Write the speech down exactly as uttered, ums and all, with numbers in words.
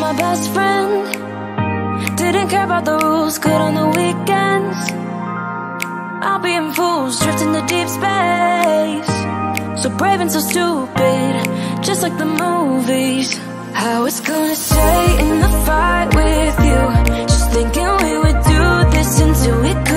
my best friend. Didn't care about the rules, good on the weekends. I'll be in fools, drifting to deep space. So brave and so stupid, just like the movies. I was gonna stay in the fight with you, just thinking we would do this until we